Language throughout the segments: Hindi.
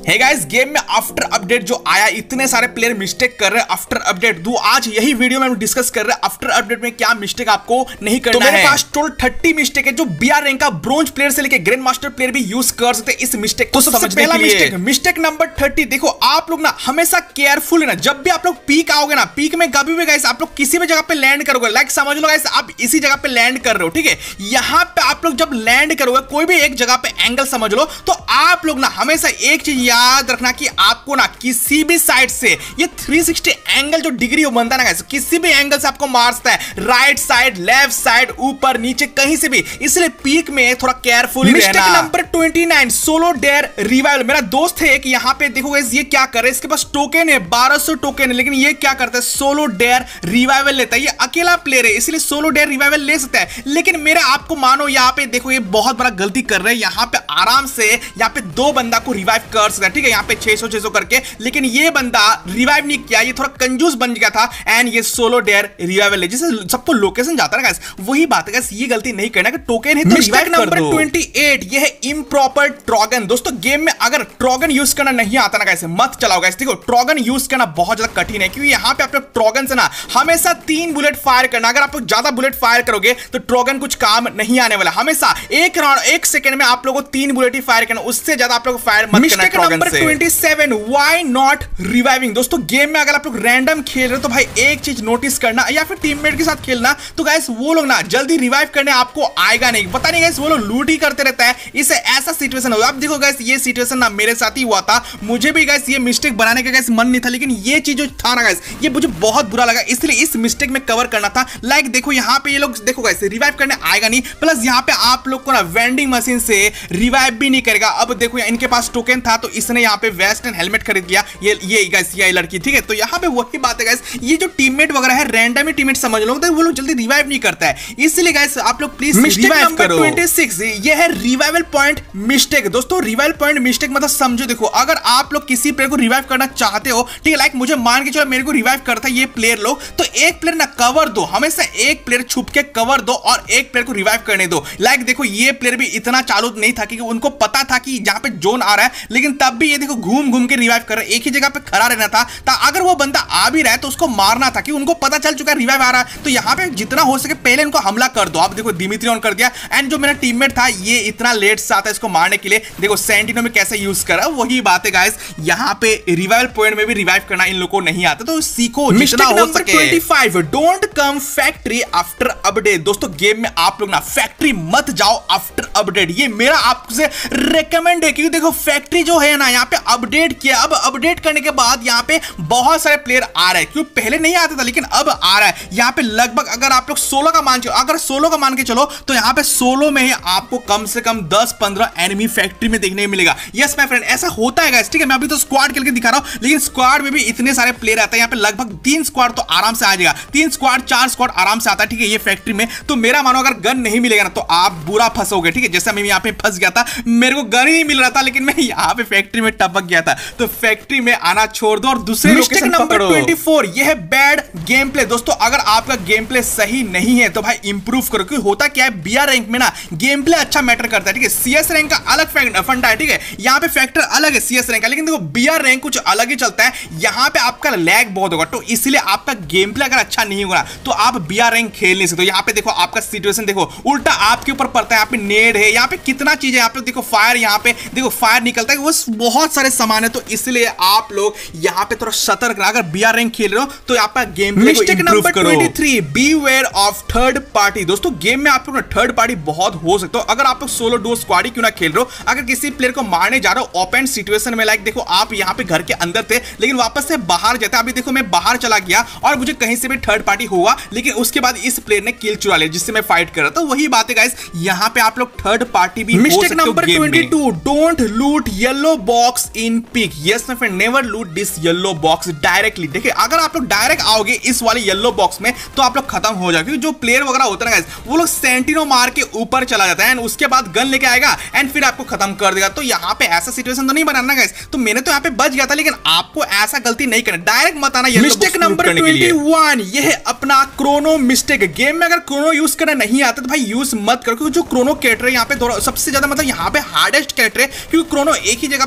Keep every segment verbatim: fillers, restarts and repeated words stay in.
हे गाइस, गेम में आफ्टर अपडेट जो आया, इतने सारे प्लेयर मिस्टेक कर रहे हैं आफ्टर अपडेट। दो आज यही वीडियो में हम डिस्कस कर रहे हैं आफ्टर अपडेट में क्या मिस्टेक आपको नहीं करना है। तो मेरे पास टोटल तीस मिस्टेक है जो बीआर रैंक का ब्रोंज प्लेयर से लेके ग्रैंड मास्टर प्लेयर भी यूज कर सकते हैं इस मिस्टेक को समझने के लिए। मिस्टेक मिस्टेक नंबर तीस। देखो आप लोग ना हमेशा केयरफुल है ना, जब भी आप लोग पीक आओगे ना, पीक में कभी भी गाइस आप लोग किसी भी जगह पे लैंड करोगे, लाइक समझ लो गाइस आप इसी जगह पे लैंड कर रहे हो, ठीक है। यहां पे आप लोग जब लैंड करोगे कोई भी एक जगह पे एंगल समझ लो, तो आप लोग ना हमेशा एक चीज याद रखना कि आपको ना किसी भी साइड से ये तीन सौ साठ एंगल जो डिग्री बनता है ना गाइस, किसी भी एंगल से आपको मार सकता है, राइट साइड, लेफ्ट साइड, ऊपर नीचे, कहीं से भी। इसलिए पीक में थोड़ा केयरफुल रहना। मिस्टेक नंबर उनतीस, सोलो डेयर रिवाइवल। मेरा दोस्त है कि यहाँ पे देखो गाइस ये क्या कर रहा है, इसके पास टोकन है, बारह सौ टोकन है, लेकिन ये क्या करता है, सोलो डेयर रिवाइवल लेता है। ये अकेला प्लेयर है इसलिए सोलो डेयर रिवाइवल ले सकता है, लेकिन मेरे आपको मानो यहाँ पे देखो ये बहुत बड़ा गलती कर रहे हैं। यहाँ पे आराम से यहाँ पे दो बंदा को रिवाइव कर सकता है, ठीक है, यहाँ पे छह सौ छह सौ करके, लेकिन ये बंदा रिवाइव नहीं किया, ये थोड़ा कंजूस बन गया था एंड ये सोलो डेयर रिवाइवल ले, जैसे सबको लोकेशन जाता है गाइस, वही बात है गाइस, ये गलती नहीं करना कि टोकन है तो रिवाइव नंबर अट्ठाईस, ये है इम्प्रॉपर ट्रॉगन। दोस्तों गेम में अगर ट्रॉगन यूज करना नहीं आता ना गाइस, मत चलाओ गाइस। देखो ट्रॉगन यूज करना बहुत ज्यादा कठिन है, क्योंकि यहाँ पे आप लोग ट्रॉगन से ना हमेशा तीन बुलेट फायर करना। अगर आप लोग ज्यादा बुलेट फायर करोगे तो ट्रॉगन कुछ काम नहीं आने वाला। हमेशा एक राउंड एक सेकंड में आप लोगों को तीन बुलेट ही फायर करना, उससे ज्यादा आप लोग फायर मत करना ट्रॉगन से। सत्ताईस, व्हाई नॉट रिवाइविंग। दोस्तों गेम में अगर आप लोग रैंडम खेल रहे हो तो भाई एक चीज नोटिस करना, या फिर टीममेट के साथ खेलना, तो गाइस वो लोग ना जल्दी रिवाइव करने आपको आएगा नहीं, पता नहीं गाइस वो लोग लूट ही करते रहता है, इससे ऐसा सिचुएशन होगा। आप देखो गाइस ये सिचुएशन ना मेरे साथ ही हुआ था, मुझे भी गाइस ये मिस्टेक बनाने का गाइस मन नहीं था, लेकिन ये चीज जो था ना गाइस ये मुझे बहुत बुरा लगा, इसलिए इस मिस्टेक में कवर करना था। लाइक देखो यहाँ पे ये लोग देखो गाइस रिवाइव करने आएगा नहीं, प्लस यहाँ पे आप लोग को ना वेंडिंग मशीन से रिवाइव भी नहीं करेगा। अब देखो इनके पास टोकन था तो इसने यहाँ पे वेस्ट एंड हेलमेट खरीद लिया, ये ये गाइस ये लड़की, ठीक है। तो यहाँ पे वही बात है गाइस, ये जो टीममेट वगैरह है रैंडम ही टीममेट समझ लो, तो वो लोग जल्दी रिवाइव नहीं करता है, इसलिए गाइस आप लोग प्लीज रिवाइव करो। छब्बीस, ये है रिवाइवल पॉइंट मिस्टेक। दोस्तों रिवाइवल पॉइंट मिस्टेक मतलब समझो, देखो अगर आप लोग किसी प्लेयर को रिवाइव करना चाहते हो, ठीक है, लाइक मुझे मान के चलो मेरे को रिवाइव करता है ये प्लेयर लोग, तो एक प्लेयर ना कवर दो, हमेशा एक प्लेयर छुप के कवर दो और एक प्लेयर को रिवाइव करने दो। लाइक देखो ये प्लेयर भी इतना चालू नहीं था कि उनको पता था कि जहां पे जोन आ रहा है, लेकिन तब भी ये देखो घूम घूम के रिवाइव कर रहा है, एक ही जगह पे खड़ा रहना था। अगर वो बंदा आ भी रहा है तो उसको मारना था, कि उनको पता चल चुका है रिवाइव आ रहा है, तो यहाँ पे जितना हो सके पहले उनको हमला कर दो। आप देखो दिमित्री ऑन कर दिया, एंड जो मेरा टीममेट था ये इतना लेट से आता है इसको मारने के लिए, देखो सेंटिनो में कैसे यूज कर रहा है। वही बात है गाइस, यहाँ पे रिवाइवल पॉइंट में भी रिवाइव करना इन लोगों को नहीं आता, तो सीखो जितना हो सके। पच्चीस, don't come factory after update. दोस्तों गेम में आप लोग ना फैक्ट्री मत जाओ आफ्टर अपडेट, ये मेरा आपसे रेकमेंड है, क्योंकि देखो फैक्ट्री जो है ना यहाँ पे अपडेट किया, अब अपडेट करने के बाद यहाँ पे बहुत सारे प्लेयर आ रहे हैं, क्योंकि पहले नहीं आता था लेकिन अब आ रहा है। यहाँ पे लगभग अगर आप लोग सोलह का मान चलो, अगर सोलह का मान के चलो तो यहाँ पे सोलह में ही आपको कम से कम दस पंद्रह एनिमी फैक्ट्री में देखने को मिलेगा। यस माय फ्रेंड, ऐसा होता है गाइस, ठीक है। मैं अभी तो स्क्वाड खेल के दिखा रहा हूँ, लेकिन स्क्वाड में भी इतने सारे प्लेयर आते हैं, यहाँ पे लगभग तीन स्क्वाड तो आराम से आ जाएगा, तीन स्क्वाड चार स्क्वाड आराम से आता है, ठीक है, ये फैक्ट्री में। तो मेरा मानो अगर गन नहीं मिलेगा ना तो आप बुरा फंसोगे, ठीक है। जैसे मैं यहाँ पे फंस गया था, मेरे को गन ही नहीं मिल रहा था, लेकिन मैं यहाँ पे फैक्ट्री में टपक गया था, तो फैक्ट्री में आना छोड़ दो और दूसरे लोकेशन पकड़ो। चौबीस, यह है बैड गेम प्ले। दोस्तों अगर आपका गेम प्ले सही नहीं है तो भाई इंप्रूव करो, क्योंकि होता क्या है बीआर रैंक में ना गेम प्ले अच्छा मैटर करता है, ठीक है। सीएस रैंक का अलग फंडा है, ठीक है, यहाँ पे फैक्टर अलग है सीएस रैंक का, लेकिन देखो बीआर रैंक कुछ अलग ही चलता है। यहाँ पे आपका लैग बहुत होगा, तो इसलिए आपका गेम प्ले अगर अच्छा नहीं होगा तो आप बीआर रैंक खेल नहीं सकते। यहाँ पे देखो आपका सिचुएशन देखो उल्टा आपके ऊपर पड़ता है, यहाँ पे नेड है, यहाँ पे कितना चीज है, यहाँ पे देखो फायर, यहाँ पे देखो फायर निकलता है, वो बहुत सारे सामान है, तो इसलिए आप लोग यहाँ पे थोड़ा सतर्क रहो। अगर बीआर रैंक खेल रहे हो तो आपका गेम प्ले को इंप्रूव करो। तेईस, बीवेयर ऑफ थर्ड पार्टी। दोस्तों गेम में आप लोग थर्ड पार्टी बहुत हो सकते हो, अगर आप लोग सोलो डो स्क्वाड ही क्यों ना खेल रहे हो, अगर किसी प्लेयर को मारने जा रहे हो ओपन सिचुएशन में, लाइक देखो आप यहाँ पे घर के अंदर थे लेकिन वापस से बाहर जाता है, अभी देखो मैं बाहर चला गया और मुझे कहीं से भी थर्ड पार्टी हुआ, लेकिन उसके बाद इस प्लेयर ने किल चुरा लिया जिससे मैं फाइट कर रहा था। तो वही बात है गाइस, यहाँ पे आप लोग थर्ड पार्टी भी हो सकते हो गेम में। Don't loot yellow box in peak. Yes my friend, never loot this yellow box directly. देखिए अगर आप लोग डायरेक्ट आओगे इस वाले येलो बॉक्स में तो आप लोग खत्म हो जाओगे, जो प्लेयर वगैरह होता है ना गाइस, वो लोग सेंटिनो मार के ऊपर चला जाता है एंड उसके बाद गन लेके आएगा एंड फिर आपको खत्म कर देगा। तो यहाँ पे ऐसा सिचुएशन तो नहीं बनाना गाइस, तो मैंने तो यहाँ पे बच गया था, लेकिन आपको ऐसा गलती नहीं करना, डायरेक्ट मत आना येलो बॉक्स। मिस्टेक नंबर इक्कीस, ये है अपना क्रोनो मिस्टेक। गेम में अगर क्रोनो यूज करना नहीं आता तो भाई यूज मत करो, क्योंकि जो क्रोनो कैरेक्टर है यहाँ पे सबसे ज्यादा मतलब यहाँ पे हार्डेस्ट कैरेक्टर है, क्योंकि क्रोनो एक ही जगह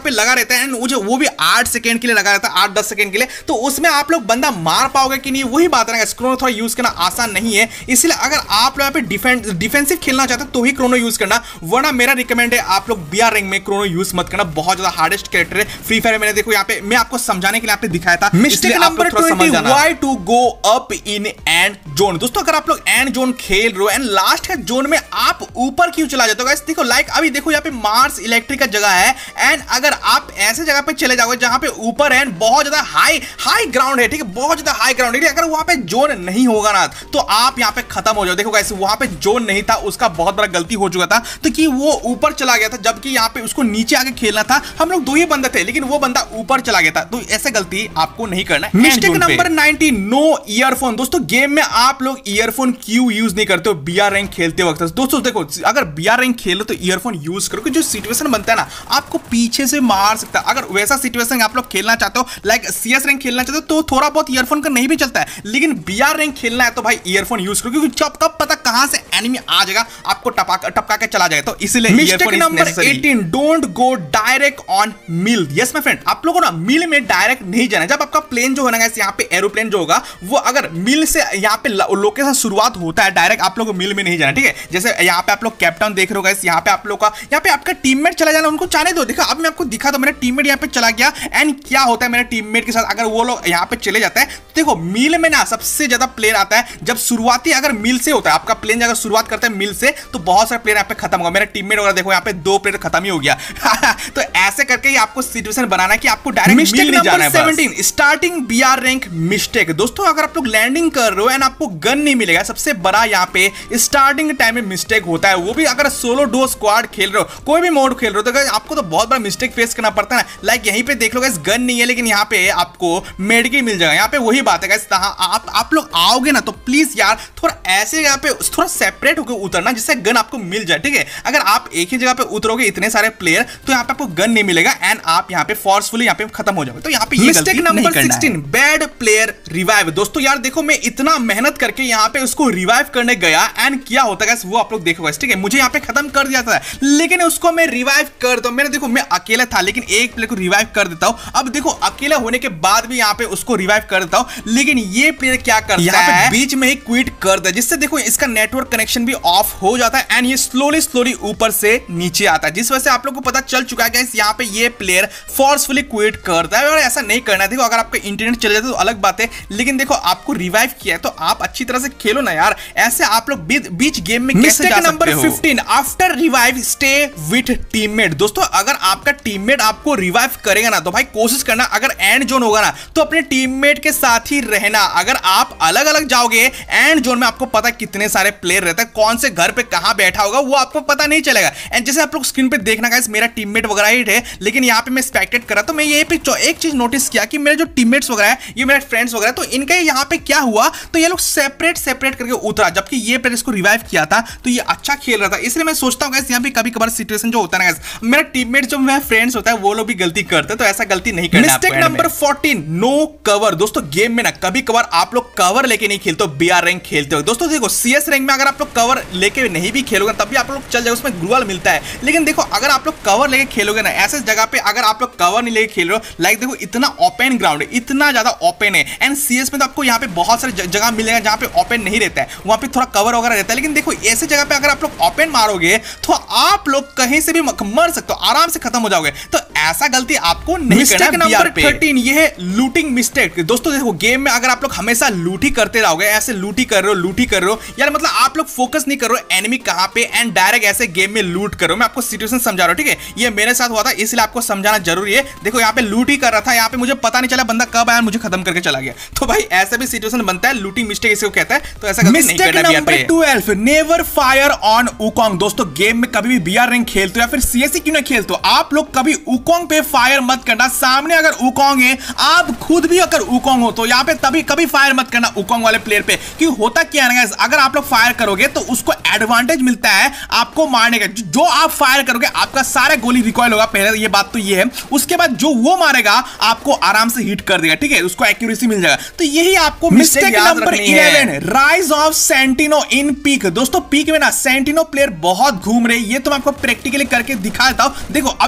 पे लगा रहता है, एंड मुझे वो भी आठ सेकंड के लिए लगा रहता है, आठ दस सेकंड के लिए, तो उसमें आप लोग बंदा मार पाओगे कि नहीं, वही बात है ना। क्रोनो थोड़ा यूज करना आसान नहीं है, इसलिए अगर आप लोग पे डिफेंस डिफेंसिव खेलना चाहते हो तो ही क्रोनो यूज करना, वरना मेरा रिकमेंड है आप लोग बीआर रैंक में क्रोनो यूज मत करना। बहुत ज्यादा हार्डेस्ट कैरेक्टर है फ्री फायर। मैंने देखो यहाँ पे मैं आपको समझाने के लिए आपने दिखाया था। Mistake number twenty, why to go up in end zone. दोस्तों अगर आप लोग एंड जोन खेल रहे हो एंड लास्ट है जोन में आप ऊपर क्यों चला जाते हो गाइस? देखो लाइक अभी देखो यहाँ पे मार्स इलेक्ट्रिक का जगह है, एंड अगर आप ऐसे जगह पे चले जाओगे जहां पे ऊपर है बहुत ज्यादा हाई हाई ग्राउंड है, ठीक है, बहुत ज्यादा हाई ग्राउंड है, अगर वहां पे जोन नहीं होगा ना तो आप यहाँ पे खत्म हो जाओ। देखो गाइस वहां पे जोन नहीं था, उसका बहुत बड़ा गलती हो चुका था, तो कि वो ऊपर चला गया था, जबकि यहाँ पे उसको नीचे आके खेलना था। हम लोग दो ही बंदे थे लेकिन वो बंदा ऊपर चला गया था, तो ऐसे गलती आपको नहीं करना है। Mistake number ninety, no earphone. दोस्तों गेम में आप लोग ईयरफोन क्यों यूज नहीं करते हो बीआर रैंक खेलते वक्त? दोस्तों देखो अगर बीआर रैंक खेलो तो ईयरफोन यूज करो, जो सिचुएशन बनता है ना आपको पीछे से मार सकता है। अगर वैसा सिचुएशन आप लोग खेलना चाहते हो, लाइक सीएस रैंक खेलना चाहते हो, तो थोड़ा बहुत ईयरफोन का नहीं भी चलता है, लेकिन बीआर रैंक खेलना है तो भाई ईयरफोन यूज करो, क्योंकि जब कब पता कहां से एनिमी आ जाएगा, आपको टपका टपका के चला जाएगा, तो इसलिए mistake number eighteen, don't go direct on mill. Yes my friend, आप लोगों को ना मिल में डायरेक्ट नहीं जाना। जब आपका प्लेन जो होना है यहाँ पे एरोप्लेन जो होगा वो अगर मिल से यहाँ पे लोकेशन शुरुआत होता है, डायरेक्ट आप लोग मिल में नहीं जाना, ठीक है। जैसे यहाँ पे आप लोग कैप्टन देख रहे हो गाइस, यहाँ पे आप लोग का यहाँ पे आपका टीममेट चला जाना, उनको जाने दो। देखो अब मैं आपको दिखा दो, मेरा टीममेट यहाँ पे चला गया, एंड क्या होता है मेरे टीममेट के साथ अगर वो लोग यहाँ पे चले जाता है। देखो मिल में ना सबसे ज्यादा प्लेयर आता है जब शुरुआती अगर मिल से होता है, आपका प्लेन अगर शुरुआत करता है मिल से, तो बहुत सारे प्लेयर यहाँ पे खत्म होगा। मेरा टीममेट वगैरह देखो यहाँ पे दो प्लेयर खत्म ही हो गया तो ऐसे करके ही आपको सिचुएशन बनाना है कि आपको डायरेक्ट मिल नहीं जाना है। Seventeen, starting BR rank mistake. दोस्तों अगर आप लोग लैंडिंग कर रहे हो एंड आपको गन नहीं मिलेगा, सबसे बड़ा यहाँ पे स्टार्टिंग टाइम में मिस्टेक होता है, वो भी अगर सोलो डो स्क्वाड खेल रहे हो, कोई भी मोड खेल रहे हो, तो आपको तो बहुत बड़ा मिस्टेक फेस करना पड़ता है ना। लाइक यहीं पे देख लो गाइस गन नहीं है, लेकिन यहाँ पे आपको मेडिकेट मिल जाएगा। यहाँ पे वही बात है गाइस, आप आप लोग आओगे ना तो प्लीज यार थोड़ा ऐसे यहाँ पे थोड़ा सेपरेट होकर उतरना जिससे गन आपको मिल जाए, ठीक है। अगर आप एक ही जगह पे उतरोगे इतने सारे प्लेयर, तो यहाँ पे आपको गन नहीं मिलेगा एंड आप यहाँ पे फोर्सफुली यहाँ पे खत्म हो जाओगे। तो यहाँ पे ये mistake number sixteen, bad player revive. दोस्तों यार देखो मैं इतना मेहनत करके यहाँ पे उसको रिवाइव करने गया, एंड क्या होता है वो आप लोग देखो, ठीक है। मुझे यहाँ पे खत्म कर दिया था, लेकिन उसको मैं रिवाइव कर दो, मैंने देखो मैं अकेला था लेकिन एक प्लेयर को रिवाइव कर देता हूँ। अब देखो अकेला होने के बाद भी यहाँ पे उसको रिवाइव कर देता हूँ, लेकिन ये प्लेयर क्या करता है बीच में ही क्विट कर दे, जिससे देखो इसका नेटवर्क कनेक्शन भी ऑफ हो जाता है एंड ये स्लोली स्लोली ऊपर से नीचे आता है, जिस वजह से आप लोग को पता चल चुका है गाइस यहाँ पे ये प्लेयर फोर्सफुली क्विट करता है। और ऐसा नहीं करना है। देखो अगर आपका इंटरनेट चले जाता है तो अलग बात है, लेकिन देखो आपको रिवाइव किया है तो आप अच्छी तरह से खेलो ना यार, ऐसे आप लोग बीच गेम में कैसे जा सकते हो। Fifteen, after revive stay with teammate. दोस्तों अगर आपका टीममेट आपको रिवाइव करेगा ना तो भाई कोशिश करना अगर एंड जोन होगा ना तो अपने टीममेट के साथ ही रहना। अगर आप अलग अलग जाओगे एंड जोन में, आपको पता कितने सारे प्लेयर रहते हैं, कौन से घर पे कहां बैठा होगा वो आपको पता नहीं चलेगा। एंड जैसे आप लोग स्क्रीन पे देखना गाइस मेरा टीममेट वगैरह ही है, लेकिन यहाँ पे मैं स्पेक्टेट करा तो मैं ये पे एक चीज नोटिस किया कि मेरे जो टीममेट्स वगैरह है, ये मेरे फ्रेंड्स वगैरह, तो इनका यहाँ पे क्या हुआ, तो ये लोग सेपरेट सेपरेट करके उतरा, जबकि ये प्लेयर इसको रिवाइव किया था तो ये अच्छा खेल रहा था। इसलिए मैं सोचता हूँ गाइस यहाँ पे कभी कभार सिचुएशन जो होता है ना गाइस, मेरा टीममेट जो मेरा फ्रेंड्स होता है वो लोग भी गलती करते हैं, तो ऐसा गलती नहीं करना। Mistake number fourteen, no cover. दोस्तों गेम में ना कभी कभार आप लोग कवर लेके नहीं खेलते हो, बीआर रैंक खेलते हो। दोस्तों देखो सीएस रैंक में अगर आप लोग कवर लेके नहीं भी खेलोगे तब भी आप लोग चल जाओगे, उसमें ग्लूवाल मिलता है। लेकिन देखो अगर आप लोग कवर लेके खेलोगे ना ऐसे जगह पे, अगर आप लोग कवर नहीं लेके खेल रहे हो, लाइक देखो इतना ओपन ग्राउंड है, इतना ज्यादा ओपन है, एंड सीएस में तो आपको यहाँ पे बहुत सारी जगह मिलेगा जहाँ पे ओपन नहीं रहता है, वहां पे थोड़ा कवर वगैरह रहता है। लेकिन देखो ऐसे जगह पे अगर आप लोग ओपन मारोगे तो आप लोग कहीं से भी मर सकते हो, आराम से खत्म हो जाओगे, तो ऐसा गलती आपको नहीं करना। नंबर थर्टीन, ये है लूटिंग मिस्टेक। दोस्तों देखो गेम में अगर आप लोग हमेशा लूटी करते रहोगे, ऐसे लूटी कर रहे हो लूटी कर रहे हो यार, मतलब आप लोग फोकस नहीं कर रहे हो एनिमी कहां पे, एंड डायरेक्ट ऐसे गेम में लूट करो। मैं आपको सिचुएशन समझा रहा हूं, ठीक है, ये मेरे साथ हुआ था इसलिए आपको समझाना जरूरी है। देखो यहाँ पे लूट ही कर रहा था, यहाँ पे मुझे पता नहीं चला बंदा कब आया, मुझे खत्म करके चला गया। तो भाई ऐसा भी सिचुएशन बनता है, लूटिंग मिस्टेक इसको कहता है, तो ऐसा गलती नहीं करना। Number twelve, never fire on Wukong. दोस्तों गेम में कभी भी बीआर रैंक खेलते हो या फिर सीएससी क्यों ना खेलते हो, आप लोग कभी उकोंग पे फायर मत करना। सामने अगर उकोंग है, आप खुद भी अगर उकोंग हो तो यहाँ पे तभी कभी फायर मत करना उकोंग वाले प्लेयर पे, क्योंकि होता क्या है ना, अगर आप लोग फायर करोगे तो उसको एडवांटेज मिलता है आपको मारने का। जो आप फायर करोगे आपका सारा गोली रिकॉइल होगा, पहले ये बात तो ये है। उसके बाद जो वो मारेगा आपको आराम से हिट कर देगा, ठीक है, उसको एक्यूरेसी मिल जाएगा। तो यही आपको mistake number eleven, rise of Santino in peak. दोस्तों पीक में ना सेंटिनो प्लेयर बहुत घूम रहे, ये तो मैं आपको प्रैक्टिकली करके दिखा देता हूं। देखो अभी देखो ये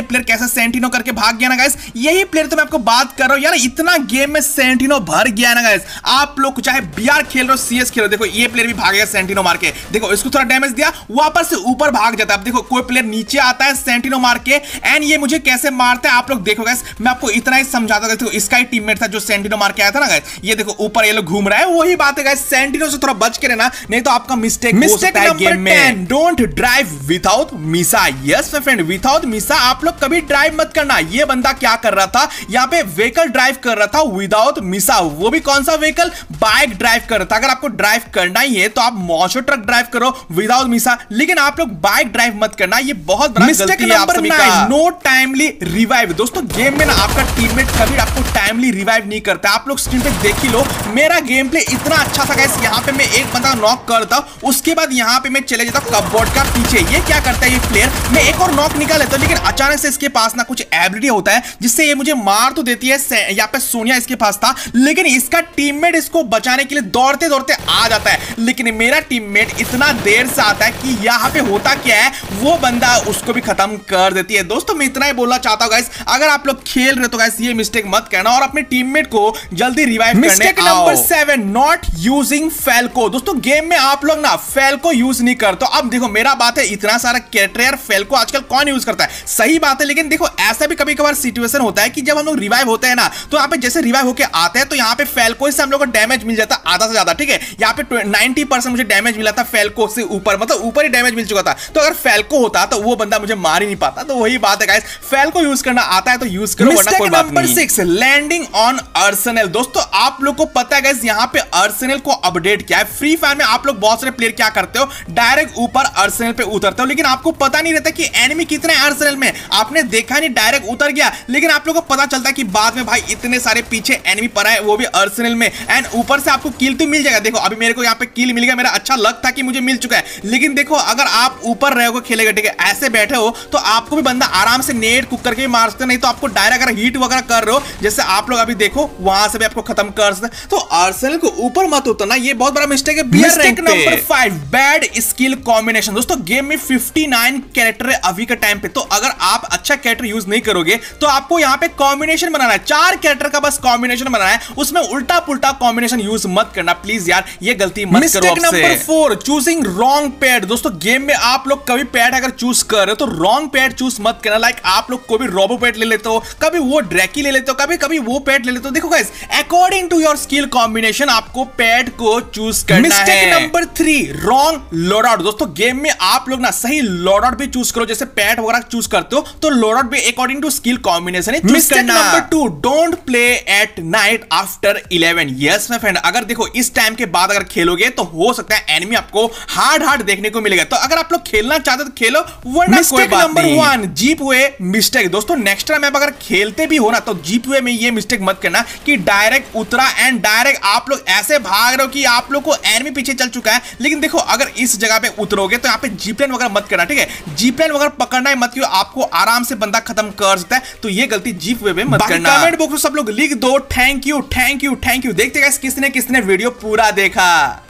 प्लेयर कैसे सेंटिनो करके भाग गया ना गाइस, यही प्लेयर तो मैं आपको बात कर रहा हूं यार। इतना गेम में सेंटिनो भर गया ना गाइस, आप लोग चाहे बीआर खेल रहे हो, सीएस खेल रहे हो, देखो ये प्लेयर भी भागेगा सेंटिनो मार के, देखो इसको थोड़ा डैमेज दिया, वापस से ऊपर भाग जाता है। अब देखो कोई प्लेयर नीचे आता है सेंटिनो मार के, एंड ये मुझे कैसे मारता है आप लोग देखो गाइस, मैं आपको इतना ही समझाता हूं। देखो इसका ही टीममेट था जो सेंटिनो मार के आया था ना गाइस, ये देखो ऊपर ये लोग घूम रहा है, वही बात है गाइस, सेंटिनो से थोड़ा बच के रहना, नहीं तो आपका मिस्टेक हो सकता है गेम में। Don't drive without Misa, yes my friend, without Misa आप लोग कभी ड्राइव मत करना। ये बंदा क्या कर रहा था, यहाँ पे व्हीकल ड्राइव कर रहा था विदाउट मिसा, वो भी कौन सा व्हीकल, बाइक ड्राइव कर रहा था। अगर आपको ड्राइव करना ही है तो आप मॉन्स्टर ट्रक ड्राइव करो विदाउट मिसा, लेकिन आप लोग बाइक ड्राइव मत करना, ये बहुत बड़ा गलती है आप सभी का। नो टाइमली रिवाइव, दोस्तों गेम में ना आपका टीममेट कभी आपको टाइमली रिवाइव नहीं करता। आप लोग स्क्रीन पे देख ही लो, मेरा गेम प्ले इतना अच्छा था गाइस, यहाँ पे मैं एक बंदा नॉक करता हूं, उसके बाद यहाँ पे मैं चले जाता हूं कपबोर्ड का पीछे। ये क्या करता है ये प्लेयर, मैं एक और नॉक निकाल लेता हूं, लेकिन अचानक से इसके पास ना कुछ एबिलिटी होता है जिससे ये मुझे मार तो देती है। यहाँ पे सोनिया इसके पास था, लेकिन इसका टीममेट इसको बचाने के लिए दौड़ते दौड़ते आ जाता है, लेकिन मेरा टीममेट इतना देर से आता है कि यहाँ पे होता क्या है, वो बंदा उसको भी खत्म कर देती है। दोस्तों मैं इतना ही बोलना चाहता हूं गाइस, अगर आप लोग खेल रहे तो गाइस ये मिस्टेक मत करना और अपने टीममेट को जल्दी रिवाइव करने। Mistake number seven, not using Falco. दोस्तों गेम में आप लोग ना फेल्को यूज नहीं करते। अब देखो मेरा बात है, इतना सारा कैरेक्टर यार फेल्को आजकल कौन यूज करता है, सही बात है, लेकिन देखो ऐसा भी कभी कभार सिचुएशन होता है कि जब हम लोग रिवाइव होते हैं ना, तो यहाँ पे जैसे रिवाइव होके आते हैं तो यहाँ पे फेल्को से हम लोग को डैमेज मिल जाता है आधा से ज्यादा, ठीक है। यहाँ पे नाइनटी परसेंट मुझे डैमेज मिला था फेल्को से ऊपर, मतलब ऊपर ही डैमेज मिल चुका था। तो अगर फेल्को होता तो वो बंदा मुझे मार ही नहीं पाता। तो वही बात है गाइस, फेल्को यूज करना आता है तो यूज करो, वरना कोई बात नहीं। Number six, landing on arsenal. दोस्तों आप लोग को पता है गाइस, यहाँ पे आर्सेनल को अपडेट किया है। फ्री फायर में आप लोग बहुत सारे प्लेयर क्या करते हो, डायरेक्ट ऊपर आर्सेनल पे उतरते हो, लेकिन आपको पता नहीं रहता कि एनिमी कितने हैं आर्सेनल में। आपने देखा नहीं, डायरेक्ट उतर गया, लेकिन आप लोग को पता चलता है कि बाद में भाई इतने सारे पीछे एनिमी पड़ा है, वो भी आर्सेनल में, एंड ऊपर से आपको किल तो मिल जाएगा। देखो अभी मेरे को यहाँ पे किल मिल गया, मेरा अच्छा लक था कि मुझे मिल चुका है, लेकिन देखो अगर आप ऊपर रहोगे खेलेगा, ठीक है, ऐसे बैठे हो तो आपको भी बंदा आराम से नेट कुक करके मार सकते, नहीं तो आपको डायरेक्ट अगर हीट वगैरह कर रहे हो, जैसे आप लोग अभी देखो वहां से भी आपको खत्म कर सकते। तो आर्सेनल को ऊपर मत उतरना, ये बहुत बड़ा मिस्टेक है। Mistake number five, bad skill combination. दोस्तों गेम में फिफ्टी नाइन कैरेक्टर है अभी के टाइम पे, तो अगर आप अच्छा कैरेक्टर यूज नहीं करोगे तो आपको यहाँ पे कॉम्बिनेशन बनाना है, चार कैरेक्टर का बस कॉम्बिनेशन बनाना है, उसमें उल्टा पुल्टा कॉम्बिनेशन यूज मत करना प्लीज यार, ये गलती मत करो। Mistake number four, choosing wrong pet. दोस्तों गेम में आप लोग कभी पैड अगर चूज कर रहे हो तो रॉन्ग पैड चूज मत करना। लाइक आप लोग कोई भी रोबो पैड ले लेते हो, कभी वो ड्रैकी ले लेते हो, कभी कभी वो पैड ले लेते हो। देखो guys, according to your skill combination आपको पैड को चूज करना है। Mistake number three, wrong load out. दोस्तों गेम में आप लोग ना सही लोड आउट भी चूज करो, जैसे पैड वगैरह चूज करते हो तो लोड आउट भी अकॉर्डिंग टू स्किल कॉम्बिनेशन है चूज करना। Number two, don't play at night after eleven. Yes my friend, अगर देखो इस टाइम के बाद अगर खेलोगे तो हो सकता है एनिमी आपको हार्ड हार्ड देखने को मिलेगा, तो अगर आप लोग खेलना चाहते हो तो खेलो, वरना कोई बात नहीं। Number one, jeep way mistake. दोस्तों नेक्स्ट टाइम आप अगर खेलते भी हो ना तो जीप वे में ये मिस्टेक मत करना कि डायरेक्ट उतरा एंड डायरेक्ट आप लोग ऐसे भाग रहे हो कि आप लोग को एनिमी पीछे चल चुका है, लेकिन देखो अगर इस जगह पे उतरोगे तो यहाँ पे जीप्लेन वगैरह मत करना, ठीक है, जीप्लेन वगैरह पकड़ना ही मत, क्यों आपको आराम से बंदा खत्म कर सकता है, तो ये गलती जीप वे में मत करना। कमेंट बॉक्स में सब लोग लिख दो thank you thank you thank you. देखते गाइस किसने किसने वीडियो पूरा देखा।